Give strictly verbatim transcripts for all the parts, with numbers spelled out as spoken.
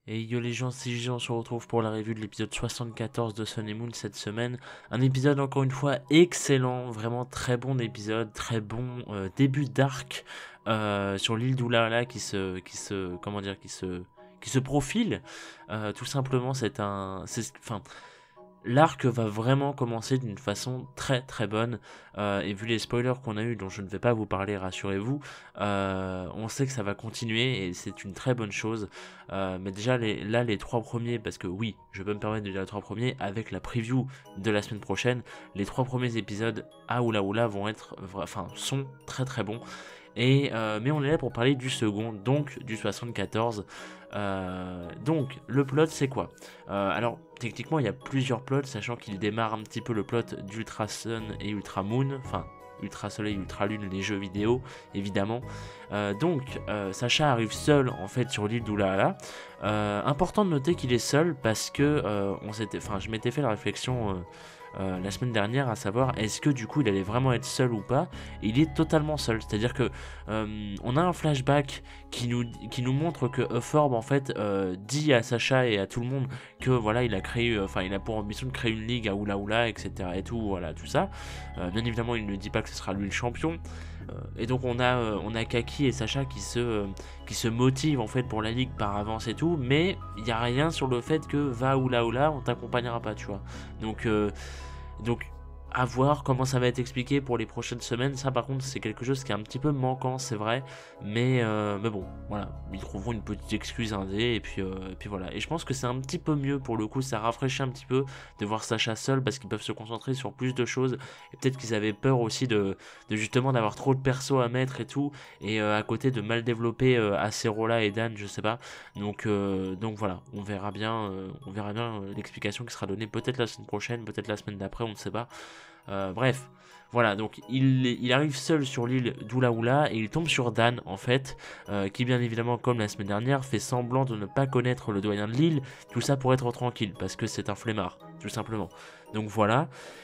Et yo les gens, c'est Gigi, on se retrouve pour la review de l'épisode soixante-quatorze de Sun et Moon cette semaine. Un épisode encore une fois excellent, vraiment très bon épisode, très bon euh, début d'arc euh, sur l'île d'Oulala qui se, qui se, comment dire, qui se, qui se profile. Euh, tout simplement, c'est un, c'est, enfin. L'arc va vraiment commencer d'une façon très très bonne euh, et vu les spoilers qu'on a eu dont je ne vais pas vous parler, rassurez-vous, euh, on sait que ça va continuer et c'est une très bonne chose. Euh, mais déjà les, là les trois premiers, parce que oui je peux me permettre de dire les trois premiers avec la preview de la semaine prochaine, les trois premiers épisodes à Oula Oula vont être, enfin sont très très bons. Et, euh, mais on est là pour parler du second, donc du soixante-quatorze. Euh, donc le plot c'est quoi euh, Alors techniquement il y a plusieurs plots, sachant qu'il démarre un petit peu le plot d'Ultra Sun et Ultra Moon, enfin Ultra Soleil, Ultra Lune, les jeux vidéo évidemment. Euh, donc euh, Sacha arrive seul en fait sur l'île d'Oulala. Euh, important de noter qu'il est seul parce que euh, on s'était, enfin je m'étais fait la réflexion. Euh, Euh, la semaine dernière, à savoir est-ce que du coup il allait vraiment être seul ou pas. Et il est totalement seul, c'est à dire que euh, on a un flashback qui nous, qui nous montre que Euphorbe en fait euh, dit à Sacha et à tout le monde que voilà il a créé, enfin euh, il a pour ambition de créer une ligue à Oula Oula, etc, et tout, voilà tout ça. Euh, bien évidemment il ne dit pas que ce sera lui le champion. Et donc on a, euh, on a Kaki et Sacha qui se, euh, qui se motivent en fait pour la ligue par avance et tout, mais il n'y a rien sur le fait que va Oula Oula, on t'accompagnera pas, tu vois. Donc, euh, donc à voir comment ça va être expliqué pour les prochaines semaines. Ça par contre c'est quelque chose qui est un petit peu manquant, c'est vrai, mais, euh, mais bon voilà, ils trouveront une petite excuse indé et puis, euh, et puis voilà. Et je pense que c'est un petit peu mieux pour le coup, ça rafraîchit un petit peu de voir Sacha seul parce qu'ils peuvent se concentrer sur plus de choses. Et peut-être qu'ils avaient peur aussi de, de justement d'avoir trop de persos à mettre et tout, et euh, à côté de mal développer euh, Acerola et Dan, je sais pas. Donc, euh, donc voilà, on verra bien, euh, on verra bien euh, l'explication qui sera donnée peut-être la semaine prochaine, peut-être la semaine d'après, on ne sait pas. Euh, bref, voilà, donc il, il arrive seul sur l'île d'Oula Oula et il tombe sur Dan en fait, euh, qui bien évidemment comme la semaine dernière fait semblant de ne pas connaître le doyen de l'île, tout ça pour être tranquille parce que c'est un flemmard, tout simplement. Donc voilà,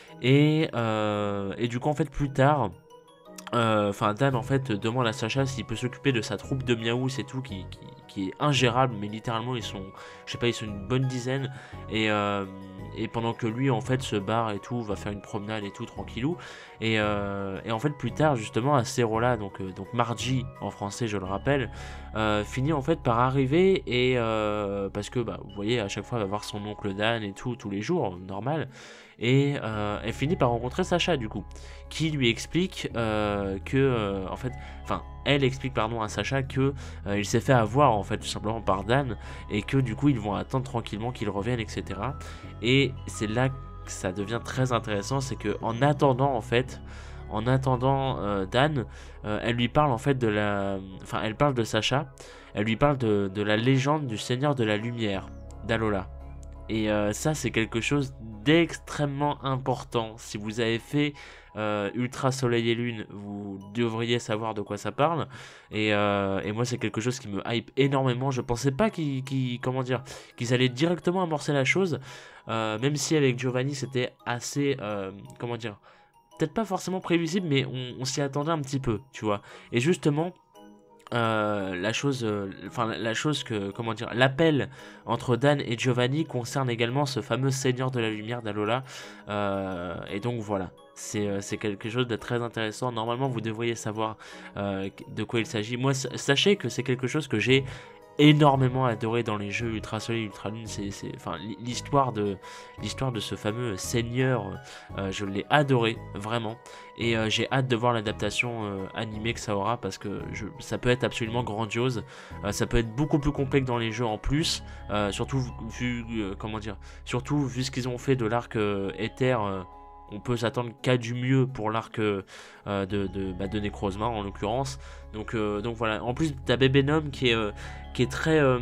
et, euh, et du coup en fait plus tard, enfin euh, Dan en fait demande à Sacha s'il peut s'occuper de sa troupe de miaous et tout qui, qui, qui est ingérable, mais littéralement ils sont, je sais pas, ils sont une bonne dizaine et, euh, et pendant que lui en fait se barre et tout, va faire une promenade et tout tranquillou et, euh, et en fait plus tard justement Acerola, donc, euh, donc Margie en français je le rappelle, euh, finit en fait par arriver et euh, parce que bah, vous voyez à chaque fois elle va voir son oncle Dan et tout tous les jours, normal. Et euh, elle finit par rencontrer Sacha du coup, qui lui explique euh, que, euh, en fait, enfin, elle explique pardon à Sacha que euh, il s'est fait avoir en fait tout simplement par Dan et que du coup ils vont attendre tranquillement qu'il revienne, et cetera. Et c'est là que ça devient très intéressant, c'est que en attendant en fait, en attendant euh, Dan, euh, elle lui parle en fait de la, enfin, elle parle de Sacha, elle lui parle de, de la légende du Seigneur de la Lumière, d'Alola. Et euh, ça c'est quelque chose d'extrêmement important. Si vous avez fait euh, Ultra Soleil et Lune, vous devriez savoir de quoi ça parle. Et, euh, et moi c'est quelque chose qui me hype énormément. Je pensais pas qu'ils, qu'ils, comment dire, qu'ils allaient directement amorcer la chose. Euh, même si avec Giovanni c'était assez, euh, comment dire, peut-être pas forcément prévisible, mais on, on s'y attendait un petit peu, tu vois. Et justement, Euh, la chose, euh, enfin la chose que, comment dire, l'appel entre Dan et Giovanni concerne également ce fameux Seigneur de la Lumière d'Alola, euh, et donc voilà, c'est euh, c'est quelque chose de très intéressant. Normalement, vous devriez savoir euh, de quoi il s'agit. Moi, sachez que c'est quelque chose que j'ai énormément adoré dans les jeux Ultra Soleil, Ultra Lune. C'est, c'est, enfin, l'histoire de, l'histoire de ce fameux seigneur, euh, je l'ai adoré vraiment, et euh, j'ai hâte de voir l'adaptation euh, animée que ça aura parce que je, ça peut être absolument grandiose. Euh, ça peut être beaucoup plus complexe dans les jeux en plus, euh, surtout vu, euh, comment dire, surtout vu ce qu'ils ont fait de l'arc euh, Éther. Euh, on peut s'attendre qu'à du mieux pour l'arc euh, de, de, bah, de Necrozma en l'occurrence. Donc, euh, donc voilà. En plus, t'as Bébénum qui est, euh, qui est très. Euh,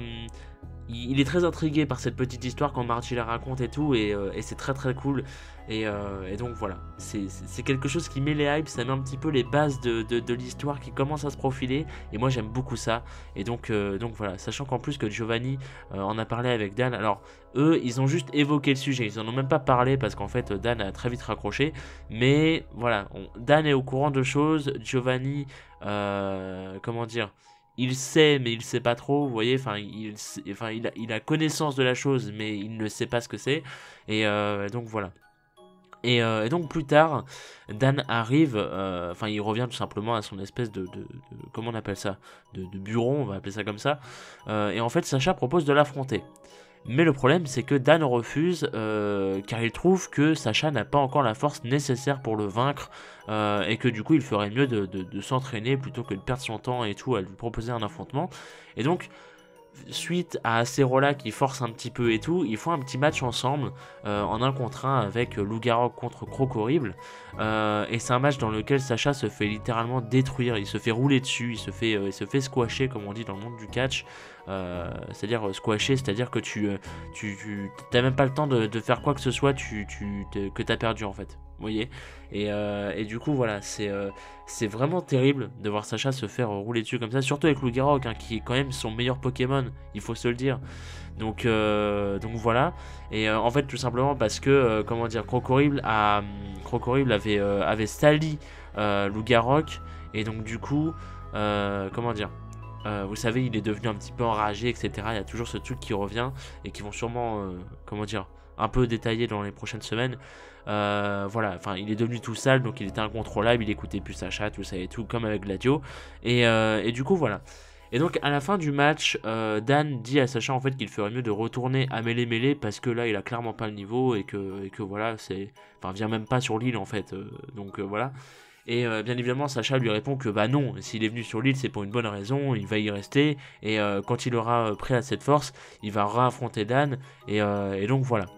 il est très intrigué par cette petite histoire quand Margie la raconte et tout, et, euh, et c'est très très cool. Et, euh, et donc voilà, c'est, c'est, c'est quelque chose qui met les hypes, ça met un petit peu les bases de, de, de l'histoire qui commence à se profiler, et moi j'aime beaucoup ça. Et donc, euh, donc voilà, sachant qu'en plus que Giovanni euh, en a parlé avec Dan, alors eux ils ont juste évoqué le sujet, ils en ont même pas parlé parce qu'en fait Dan a très vite raccroché, mais voilà, on, Dan est au courant de choses, Giovanni, euh, comment dire, il sait, mais il sait pas trop, vous voyez, enfin, il, enfin, il, a, il a connaissance de la chose, mais il ne sait pas ce que c'est, et euh, donc voilà. Et, euh, et donc plus tard, Dan arrive, enfin euh, il revient tout simplement à son espèce de, de, de comment on appelle ça, de, de bureau, on va appeler ça comme ça, euh, et en fait Sacha propose de l'affronter. Mais le problème, c'est que Dan refuse, euh, car il trouve que Sacha n'a pas encore la force nécessaire pour le vaincre, euh, et que du coup, il ferait mieux de, de, de s'entraîner plutôt que de perdre son temps et tout à lui proposer un affrontement. Et donc, suite à Acerola qui force un petit peu et tout, ils font un petit match ensemble euh, en un contre un avec Lougarok contre Croc-Horrible, euh, et c'est un match dans lequel Sacha se fait littéralement détruire, il se fait rouler dessus, il se fait, euh, il se fait squasher comme on dit dans le monde du catch, euh, c'est-à-dire euh, squasher, c'est-à-dire que tu, euh, tu, tu t'as même pas le temps de, de faire quoi que ce soit, tu, tu, que t'as perdu en fait. Vous voyez, et, euh, et du coup voilà, c'est euh, c'est vraiment terrible de voir Sacha se faire rouler dessus comme ça, surtout avec Lougarok hein, qui est quand même son meilleur Pokémon, il faut se le dire. Donc, euh, donc voilà, et euh, en fait tout simplement parce que, euh, comment dire, Croc-Horrible a, Croc-Horrible avait, euh, avait sali euh, Lougarok, et donc du coup, euh, comment dire, euh, vous savez, il est devenu un petit peu enragé, et cetera. Il y a toujours ce truc qui revient, et qui vont sûrement, euh, comment dire, un peu détailler dans les prochaines semaines. Euh, voilà, enfin il est devenu tout sale, donc il était incontrôlable, il écoutait plus Sacha, tout ça et tout, comme avec Gladio, et, euh, et du coup voilà. Et donc à la fin du match, euh, Dan dit à Sacha en fait qu'il ferait mieux de retourner à Mêlée Mêlée parce que là il a clairement pas le niveau et que, et que voilà, c'est, enfin vient même pas sur l'île en fait, euh, donc euh, voilà. Et euh, bien évidemment Sacha lui répond que bah non, s'il est venu sur l'île c'est pour une bonne raison, il va y rester, et euh, quand il aura pris assez de force, il va réaffronter Dan, et, euh, et donc voilà.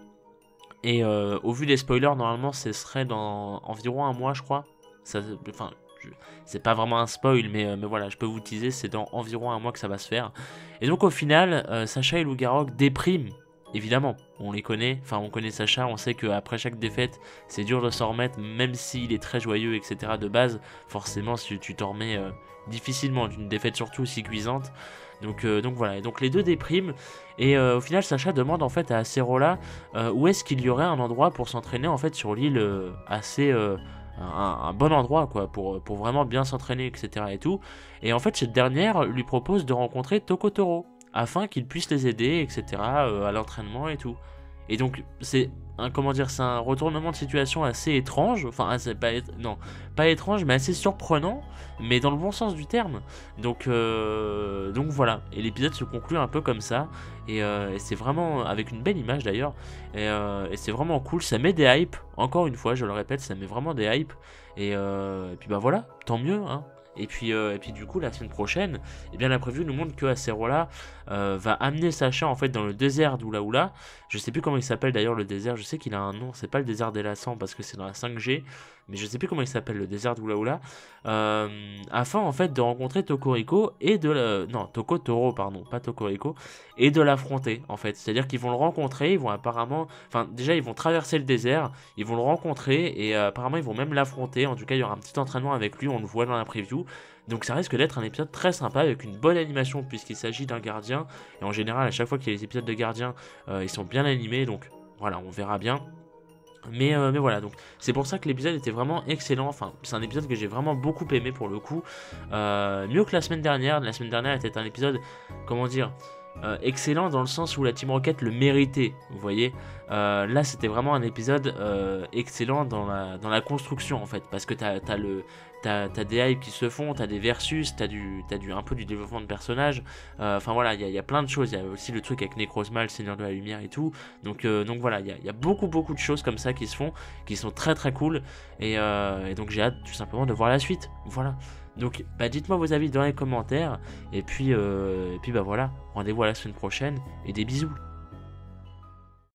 Et euh, au vu des spoilers, normalement, ce serait dans environ un mois, je crois. Ça, enfin, je, c'est pas vraiment un spoil, mais, euh, mais voilà, je peux vous teaser, c'est dans environ un mois que ça va se faire. Et donc, au final, euh, Sacha et Lougarok dépriment. Évidemment, on les connaît, enfin on connaît Sacha, on sait qu'après chaque défaite, c'est dur de s'en remettre, même s'il est très joyeux, et cetera de base, forcément si tu t'en remets euh, difficilement d'une défaite surtout aussi cuisante. Donc, euh, donc voilà, et donc les deux dépriment, et euh, au final Sacha demande en fait à Acerola euh, où est-ce qu'il y aurait un endroit pour s'entraîner en fait sur l'île euh, assez... Euh, un, un bon endroit quoi, pour, pour vraiment bien s'entraîner, et cetera et tout. Et en fait cette dernière lui propose de rencontrer Tokotoro, afin qu'il puisse les aider, et cetera euh, à l'entraînement et tout. Et donc c'est un, comment dire, c'est un retournement de situation assez étrange, enfin c'est pas, non, pas étrange mais assez surprenant, mais dans le bon sens du terme. Donc, euh, donc voilà, et l'épisode se conclut un peu comme ça, et, euh, et c'est vraiment avec une belle image d'ailleurs, et, euh, et c'est vraiment cool, ça met des hypes, encore une fois je le répète, ça met vraiment des hypes, et, euh, et puis bah voilà, tant mieux hein. Et puis, euh, et puis du coup la semaine prochaine, eh bien la preview nous montre que Acerola euh, va amener Sacha en fait dans le désert d'Oula Oula. Je sais plus comment il s'appelle d'ailleurs le désert, je sais qu'il a un nom, c'est pas le désert des Lassans parce que c'est dans la cinq G, mais je sais plus comment il s'appelle le désert d'Oula Oula, euh, afin en fait de rencontrer Tokoriko et de la... non Tokotoro pardon, pas Tokoriko, et de l'affronter en fait. C'est-à-dire qu'ils vont le rencontrer, ils vont apparemment, enfin déjà ils vont traverser le désert, ils vont le rencontrer et euh, apparemment ils vont même l'affronter. En tout cas il y aura un petit entraînement avec lui, on le voit dans la preview. Donc ça risque d'être un épisode très sympa avec une bonne animation puisqu'il s'agit d'un gardien. Et en général à chaque fois qu'il y a les épisodes de gardiens, euh, ils sont bien animés, donc voilà, on verra bien. Mais, euh, mais voilà, donc c'est pour ça que l'épisode était vraiment excellent. Enfin, c'est un épisode que j'ai vraiment beaucoup aimé pour le coup. Euh, mieux que la semaine dernière. La semaine dernière était un épisode, comment dire, euh, excellent dans le sens où la Team Rocket le méritait. Vous voyez, euh, là c'était vraiment un épisode euh, excellent dans la, dans la construction en fait. Parce que t'as, t'as le. T'as, t'as des hypes qui se font, t'as des versus, t'as, du, t'as du, un peu du développement de personnages. Enfin euh, voilà, il y, y a plein de choses. Il y a aussi le truc avec Necrozma, le Seigneur de la Lumière et tout. Donc, euh, donc voilà, il y, y a beaucoup beaucoup de choses comme ça qui se font, qui sont très très cool. Et, euh, et donc j'ai hâte tout simplement de voir la suite. Voilà. Donc bah, dites-moi vos avis dans les commentaires. Et puis, euh, et puis bah voilà, rendez-vous à la semaine prochaine. Et des bisous.